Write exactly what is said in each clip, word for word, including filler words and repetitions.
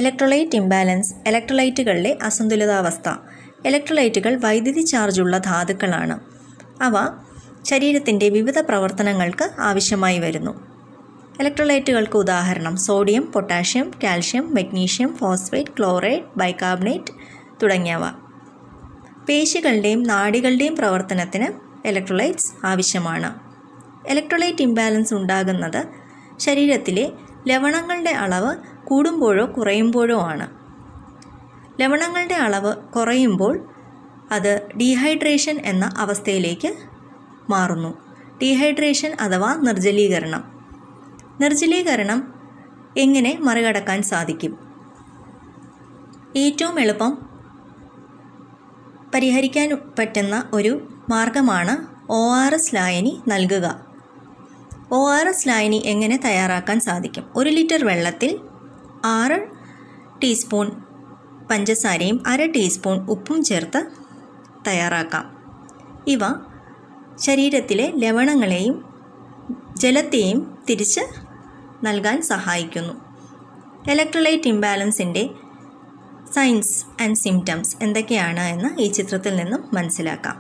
Electrolyte imbalance, ഇലക്ട്രോലൈറ്റുകളിലെ അസന്തുലിതാവസ്ഥ. ഇലക്ട്രോലൈറ്റുകൾ വൈദ്യുതി ചാർജുള്ള ധാതുക്കളാണ്. അവ ശരീരത്തിൻ്റെ വിവിധ പ്രവർത്തനങ്ങൾക്ക് ആവശ്യമായി വരുന്നു. ഇലക്ട്രോലൈറ്റുകൾക്ക് ഉദാഹരണം sodium, potassium, calcium, magnesium, phosphate, chloride, bicarbonate തുടങ്ങിയവ. പേശികളുടെയും നാഡികളുടെയും പ്രവർത്തനത്തിന് ഇലക്ട്രോലൈറ്റ്സ് ആവശ്യമാണ്. ഇലക്ട്രോലൈറ്റ് ഇംബാലൻസ് ഉണ്ടാകുന്നത് ശരീരത്തിലെ ലവണങ്ങളുടെ അളവ് കൂടുമ്പോഴോ കുറയുമ്പോഴോ ആണ്. ലവണങ്ങളുടെ അളവ് കുറയുമ്പോൾ അത് ഡീഹൈഡ്രേഷൻ എന്ന അവസ്ഥയിലേക്ക് മാറുന്നു. ഡീഹൈഡ്രേഷൻ അഥവാ നിർജ്ജലീകരണം. നിർജ്ജലീകരണം എങ്ങനെ മറികടക്കാൻ സാധിക്കും? ഏറ്റവും എളുപ്പം പരിഹരിക്കാൻ പറ്റുന്ന ഒരു മാർഗമാണ് ഒ ആർ എസ് ലായനി നൽകുക. ഒ ആർ എസ് ലായനി എങ്ങനെ തയ്യാറാക്കാൻ സാധിക്കും? ഒരു ലിറ്റർ വെള്ളത്തിൽ ആറ് ടീസ്പൂൺ പഞ്ചസാരയും അര ടീസ്പൂൺ ഉപ്പും ചേർത്ത് തയ്യാറാക്കാം. ഇവ ശരീരത്തിലെ ലവണങ്ങളെയും ജലത്തെയും തിരിച്ച് നൽകാൻ സഹായിക്കുന്നു. ഇലക്ട്രോലൈറ്റ് ഇംബാലൻസിൻ്റെ സൈൻസ് ആൻഡ് സിംറ്റംസ് എന്തൊക്കെയാണ് എന്ന് ഈ ചിത്രത്തിൽ നിന്നും മനസ്സിലാക്കാം.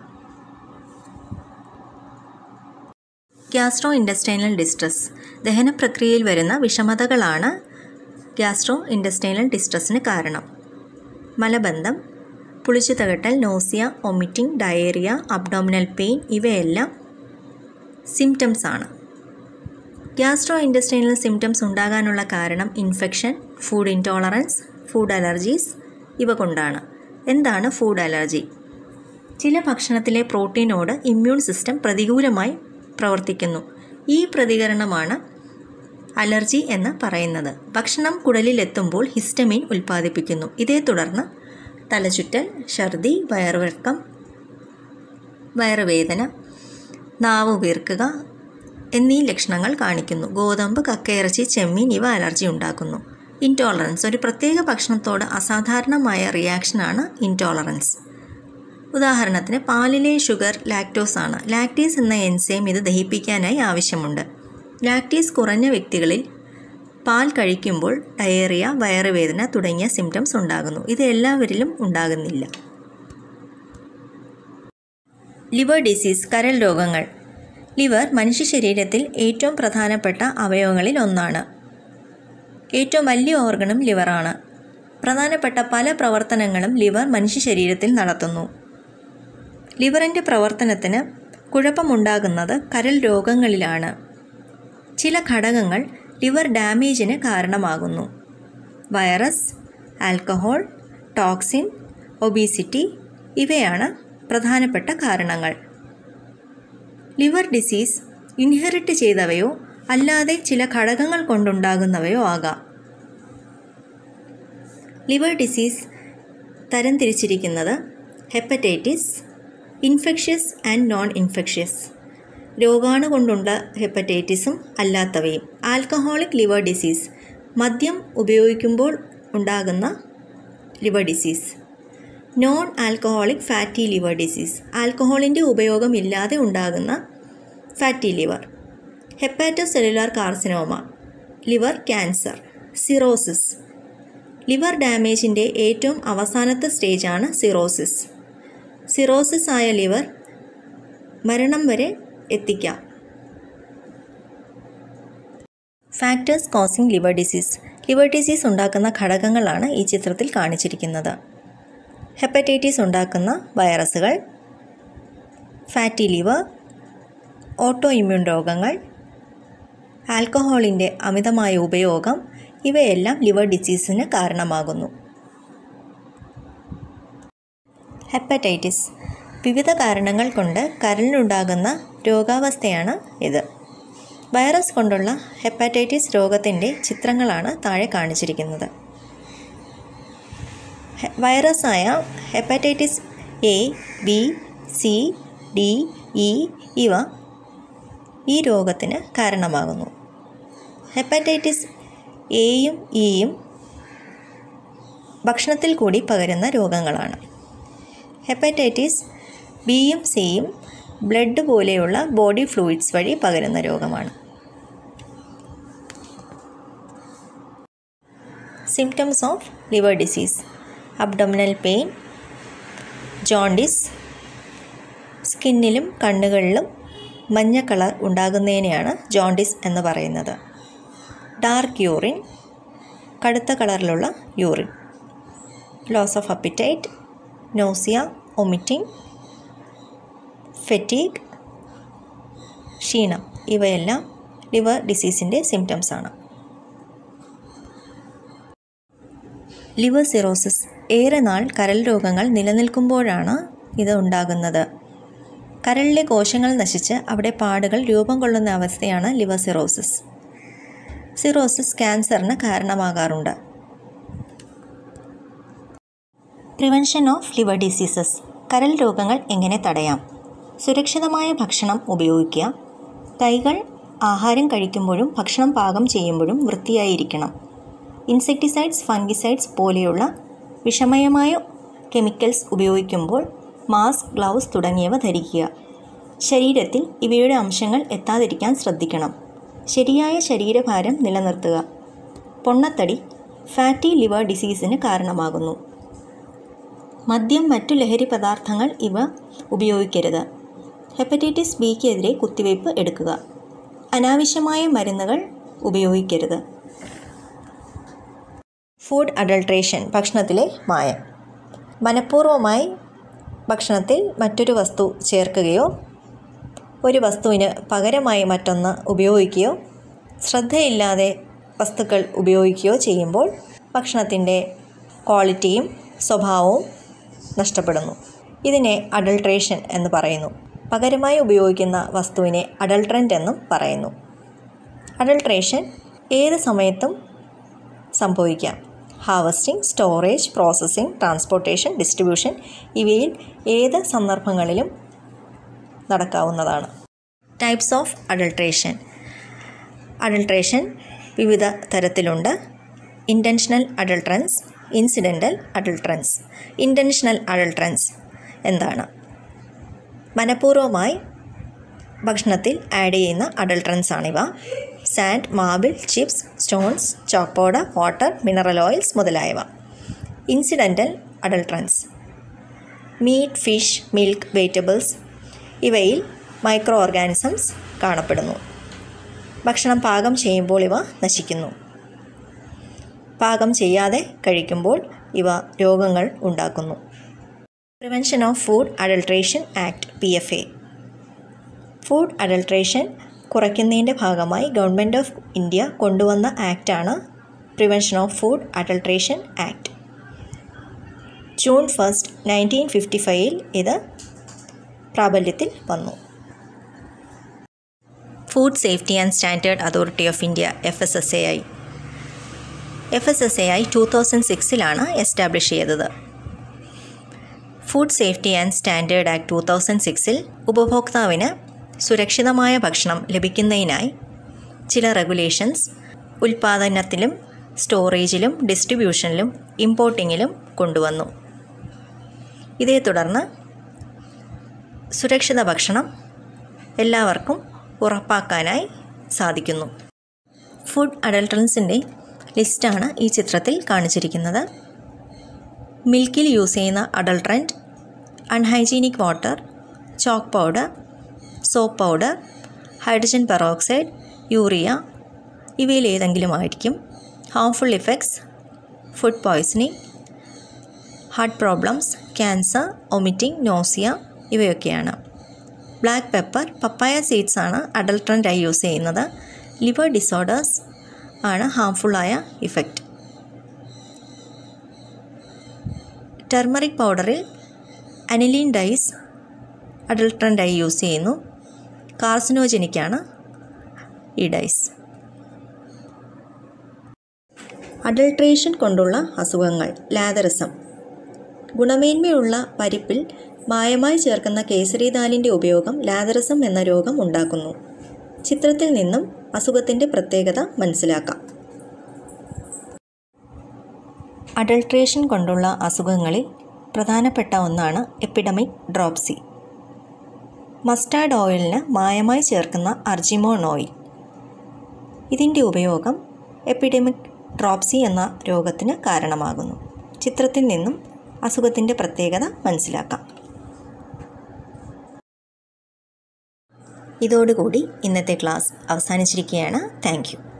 Gastrointestinal distress. ദഹന പ്രക്രിയയിൽ വരുന്ന വിഷമതകളാണ് ഗ്യാസ്ട്രോ ഇൻഡസ്റ്റൈനൽ ഡിസ്ട്രസ്സിന് കാരണം. മലബന്ധം, പുളിച്ചു തകട്ടൽ, nausea, vomiting, diarrhoea, abdominal pain ഇവയെല്ലാം സിംറ്റംസ് ആണ്. ഗ്യാസ്ട്രോ ഇൻഡസ്റ്റൈനൽ സിംറ്റംസ് ഉണ്ടാകാനുള്ള കാരണം infection, food intolerance, food allergies ഇവ കൊണ്ടാണ്. എന്താണ് ഫുഡ് അലർജി? ചില ഭക്ഷണത്തിലെ പ്രോട്ടീനോട് ഇമ്മ്യൂൺ സിസ്റ്റം പ്രതികൂലമായി പ്രവർത്തിക്കുന്നു. ഈ പ്രതികരണമാണ് അലർജി എന്ന് പറയുന്നത്. ഭക്ഷണം കുടലിലെത്തുമ്പോൾ ഹിസ്റ്റമിൻ ഉൽപ്പാദിപ്പിക്കുന്നു. ഇതേ തുടർന്ന് തലചുറ്റൽ, ഛർദി, വയറിളക്കം, വയറുവേദന, നാവ് വീർക്കുക എന്നീ ലക്ഷണങ്ങൾ കാണിക്കുന്നു. ഗോതമ്പ്, കക്കയിറച്ചി, ചെമ്മീൻ ഇവ അലർജി ഉണ്ടാക്കുന്നു. ഇൻടോളറൻസ്. ഒരു പ്രത്യേക ഭക്ഷണത്തോട് അസാധാരണമായ റിയാക്ഷനാണ് ഇൻടോളറൻസ്. ഉദാഹരണത്തിന് പാലിലെ ഷുഗർ ലാക്ടോസ് ആണ്. ലാക്ടേസ് എന്ന എൻസൈം ഇത് ദഹിപ്പിക്കാനായി ആവശ്യമുണ്ട്. ലാക്ടേസ് കുറഞ്ഞ വ്യക്തികളിൽ പാൽ കഴിക്കുമ്പോൾ ഡയേറിയ, വയറുവേദന തുടങ്ങിയ സിംറ്റംസ് ഉണ്ടാകുന്നു. ഇത് എല്ലാവരിലും ഉണ്ടാകുന്നില്ല. ലിവർ ഡിസീസ്, കരൾ രോഗങ്ങൾ. ലിവർ മനുഷ്യ ശരീരത്തിൽ ഏറ്റവും പ്രധാനപ്പെട്ട അവയവങ്ങളിൽ ഒന്നാണ്. ഏറ്റവും വലിയ ഓർഗണും ലിവറാണ്. പ്രധാനപ്പെട്ട പല പ്രവർത്തനങ്ങളും ലിവർ മനുഷ്യ ശരീരത്തിൽ നടത്തുന്നു. ലിവറിൻ്റെ പ്രവർത്തനത്തിന് കുഴപ്പമുണ്ടാകുന്നത് കരൾ രോഗങ്ങളിലാണ്. ചില ഘടകങ്ങൾ ലിവർ ഡാമേജിന് കാരണമാകുന്നു. വൈറസ്, ആൽക്കഹോൾ, ടോക്സിൻ, ഒബീസിറ്റി ഇവയാണ് പ്രധാനപ്പെട്ട കാരണങ്ങൾ. ലിവർ ഡിസീസ് ഇൻഹെറിറ്റ് ചെയ്തവയോ അല്ലാതെ ചില ഘടകങ്ങൾ കൊണ്ടുണ്ടാകുന്നവയോ ആകാം. ലിവർ ഡിസീസ് തരംതിരിച്ചിരിക്കുന്നത് hepatitis, infectious and non infectious, രോഗാണു കൊണ്ടുള്ള ഹെപ്പറ്റൈറ്റിസും അല്ലാത്തവയും. ആൽക്കഹോളിക് ലിവർ ഡിസീസ്, മദ്യം ഉപയോഗിക്കുമ്പോൾ ഉണ്ടാകുന്ന liver disease. Non alcoholic fatty liver disease, ആൽക്കഹോളിൻ്റെ ഉപയോഗമില്ലാതെ ഉണ്ടാകുന്ന fatty liver. Hepatocellular carcinoma, liver cancer. Cirrhosis, liver ഡാമേജിൻ്റെ ഏറ്റവും അവസാനത്തെ സ്റ്റേജാണ് സിറോസിസ്. സിറോസിസ് ആയ ലിവർ മരണം വരെ എത്തിക്കാം. Factors causing liver disease. Liver disease ഉണ്ടാക്കുന്ന ഘടകങ്ങളാണ് ഈ ചിത്രത്തിൽ കാണിച്ചിരിക്കുന്നത്. ഹെപ്പറ്റൈറ്റിസ് ഉണ്ടാക്കുന്ന വൈറസുകൾ, ഫാറ്റി ലിവർ, ഓട്ടോ ഇമ്മ്യൂൺ രോഗങ്ങൾ, ആൽക്കഹോളിൻ്റെ അമിതമായ ഉപയോഗം ഇവയെല്ലാം ലിവർ ഡിസീസിന് കാരണമാകുന്നു. ഹെപ്പറ്റൈറ്റിസ് വിവിധ കാരണങ്ങൾ കൊണ്ട് കരളിനുണ്ടാകുന്ന രോഗാവസ്ഥയാണ് ഇത്. വൈറസ് കൊണ്ടുള്ള ഹെപ്പറ്റൈറ്റിസ് രോഗത്തിൻ്റെ ചിത്രങ്ങളാണ് താഴെ കാണിച്ചിരിക്കുന്നത്. വൈറസായ hepatitis A, B, C, D, E ഇവ ഈ രോഗത്തിന് കാരണമാകുന്നു. ഹെപ്പറ്റൈറ്റിസ് എയും ഇയും ഭക്ഷണത്തിൽ കൂടി പകരുന്ന രോഗങ്ങളാണ്. ഹെപ്പറ്റൈറ്റിസ് ബിയും സിയും ബ്ലഡ് പോലെയുള്ള ബോഡി ഫ്ലൂയിഡ്സ് വഴി പകരുന്ന രോഗമാണ്. Symptoms of liver disease: abdominal pain, jaundice, സ്കിന്നിലും കണ്ണുകളിലും മഞ്ഞ കളർ ഉണ്ടാകുന്നതിനെയാണ് ജോണ്ടിസ് എന്ന് പറയുന്നത്. ഡാർക്ക് യൂറിൻ, കടുത്ത കളറിലുള്ള urine. Loss of appetite, nausea, vomiting, fatigue, ക്ഷീണം, ഇവയെല്ലാം ലിവർ ഡിസീസിൻ്റെ സിംറ്റംസാണ്. ലിവർ സിറോസിസ് ഏറെ നാൾ കരൾ രോഗങ്ങൾ നിലനിൽക്കുമ്പോഴാണ് ഇത് ഉണ്ടാകുന്നത്. കരളിലെ കോശങ്ങൾ നശിച്ച് അവിടെ പാടുകൾ രൂപം കൊള്ളുന്ന അവസ്ഥയാണ് ലിവർ സിറോസിസ്. സിറോസിസ് ക്യാൻസറിന് കാരണമാകാറുണ്ട്. പ്രിവെൻഷൻ ഓഫ് ലിവർ ഡിസീസസ്: കരൾ രോഗങ്ങൾ എങ്ങനെ തടയാം? സുരക്ഷിതമായ ഭക്ഷണം ഉപയോഗിക്കുക. കൈകൾ ആഹാരം കഴിക്കുമ്പോഴും ഭക്ഷണം പാകം ചെയ്യുമ്പോഴും വൃത്തിയായിരിക്കണം. ഇൻസെക്ടിസൈഡ്സ്, ഫംഗിസൈഡ്സ് പോലെയുള്ള വിഷമയമായ കെമിക്കൽസ് ഉപയോഗിക്കുമ്പോൾ മാസ്ക്, ഗ്ലൗസ് തുടങ്ങിയവ ധരിക്കുക. ശരീരത്തിൽ ഇവയുടെ അംശങ്ങൾ എത്താതിരിക്കാൻ ശ്രദ്ധിക്കണം. ശരിയായ ശരീരഭാരം നിലനിർത്തുക. പൊണ്ണത്തടി ഫാറ്റി ലിവർ ഡിസീസിന് കാരണമാകുന്നു. മദ്യം, മറ്റു ലഹരി പദാർത്ഥങ്ങൾ ഇവ ഉപയോഗിക്കരുത്. ഹെപ്പറ്റൈറ്റിസ് ബിക്കെതിരെ കുത്തിവയ്പ് എടുക്കുക. അനാവശ്യമായ മരുന്നുകൾ ഉപയോഗിക്കരുത്. ഫുഡ് അഡൾട്രേഷൻ: ഭക്ഷണത്തിലെ മായം. മനഃപൂർവ്വമായി ഭക്ഷണത്തിൽ മറ്റൊരു വസ്തു ചേർക്കുകയോ ഒരു വസ്തുവിന് പകരമായി മറ്റൊന്ന് ഉപയോഗിക്കുകയോ ശ്രദ്ധയില്ലാതെ വസ്തുക്കൾ ഉപയോഗിക്കുകയോ ചെയ്യുമ്പോൾ ഭക്ഷണത്തിൻ്റെ ക്വാളിറ്റിയും സ്വഭാവവും നഷ്ടപ്പെടുന്നു. ഇതിനെ അഡൾട്രേഷൻ എന്ന് പറയുന്നു. പകരമായി ഉപയോഗിക്കുന്ന വസ്തുവിനെ അഡൾട്രൻ്റ് എന്നും പറയുന്നു. അഡൾട്രേഷൻ ഏത് സമയത്തും സംഭവിക്കാം. Harvesting, storage, processing, transportation, distribution ഇവയിൽ ഏത് സന്ദർഭങ്ങളിലും നടക്കാവുന്നതാണ്. ടൈപ്സ് ഓഫ് അഡൾട്രേഷൻ: അഡൾട്രേഷൻ വിവിധ തരത്തിലുണ്ട്. Intentional adulterants, incidental adulterants. Intentional adulterants എന്താണ്? മനഃപൂർവ്വമായി ഭക്ഷണത്തിൽ ആഡ് ചെയ്യുന്ന അഡൾട്രൻസ് ആണിവ. Sand, marble, chips, stones, chalk powder, water, mineral oils മുതലായവ. Incidental adulterants: meat, fish, milk, vegetables ഇവയിൽ മൈക്രോ ഓർഗാനിസംസ് കാണപ്പെടുന്നു. ഭക്ഷണം പാകം ചെയ്യുമ്പോൾ ഇവ നശിക്കുന്നു. പാകം ചെയ്യാതെ കഴിക്കുമ്പോൾ ഇവ രോഗങ്ങൾ ഉണ്ടാക്കുന്നു. Prevention of food adulteration act P F A. Food adulteration കുറയ്ക്കുന്നതിൻ്റെ ഭാഗമായി ഗവൺമെൻറ് ഓഫ് ഇന്ത്യ കൊണ്ടുവന്ന ആക്റ്റാണ് prevention of food adulteration act. June first nineteen fifty ഫൈവിൽ ഇത് പ്രാബല്യത്തിൽ വന്നു. Food safety and standard authority of India F S S A I F S S A I two thousand സിക്സിലാണ് establish ചെയ്തത്. Food safety and standard act two thousand സിക്സിൽ ഉപഭോക്താവിന് സുരക്ഷിതമായ ഭക്ഷണം ലഭിക്കുന്നതിനായി ചില റെഗുലേഷൻസ് ഉൽപ്പാദനത്തിലും സ്റ്റോറേജിലും ഡിസ്ട്രിബ്യൂഷനിലും ഇമ്പോർട്ടിങ്ങിലും കൊണ്ടുവന്നു. ഇതേ തുടർന്ന് സുരക്ഷിത ഭക്ഷണം എല്ലാവർക്കും ഉറപ്പാക്കാനായി സാധിക്കുന്നു. ഫുഡ് അഡൾട്രൻസിൻ്റെ ലിസ്റ്റാണ് ഈ ചിത്രത്തിൽ കാണിച്ചിരിക്കുന്നത്. മിൽക്കിൽ യൂസ് ചെയ്യുന്ന adulterant, unhygienic water, chalk powder, soap powder, hydrogen peroxide, urea ഇവയിൽ ഏതെങ്കിലും ആയിരിക്കും. Harmful effects: food poisoning, heart problems, cancer, vomiting, nausea ഇവയൊക്കെയാണ്. ബ്ലാക്ക് പെപ്പർ, പപ്പായ സീഡ്സ് ആണ് അഡൾട്രൻ്റായി യൂസ് ചെയ്യുന്നത്. ലിവർ ഡിസോർഡേഴ്സ് ആണ് ഹാർംഫുള്ളായ ഇഫക്റ്റ്. ടർമറിക് പൗഡറിൽ അനിലീൻ ഡൈസ് അഡൾട്രൻ്റായി യൂസ് ചെയ്യുന്നു. കാർസിനോജനിക്കാണ് ഈ ഡൈസ്. അഡൾട്രേഷൻ കൊണ്ടുള്ള അസുഖങ്ങൾ: ലാതറിസം. ഗുണമേന്മയുള്ള പരിപ്പിൽ മായമായി ചേർക്കുന്ന കേസരിദാലിൻ്റെ ഉപയോഗം ലാതറിസം എന്ന രോഗം ഉണ്ടാക്കുന്നു. ചിത്രത്തിൽ നിന്നും അസുഖത്തിൻ്റെ പ്രത്യേകത മനസ്സിലാക്കാം. അഡൾട്രേഷൻ കൊണ്ടുള്ള അസുഖങ്ങളിൽ പ്രധാനപ്പെട്ട ഒന്നാണ് എപ്പിഡമിക് ഡ്രോപ്സി. മസ്റ്റാർഡ് ഓയിലിന് മായമായി ചേർക്കുന്ന അർജിമോൺ ഓയിൽ. ഇതിൻ്റെ ഉപയോഗം എപ്പിഡമിക് ഡ്രോപ്സി എന്ന രോഗത്തിന് കാരണമാകുന്നു. ചിത്രത്തിൽ നിന്നും അസുഖത്തിൻ്റെ പ്രത്യേകത മനസ്സിലാക്കാം. ഇതോടുകൂടി ഇന്നത്തെ ക്ലാസ് അവസാനിച്ചിരിക്കുകയാണ്. Thank you.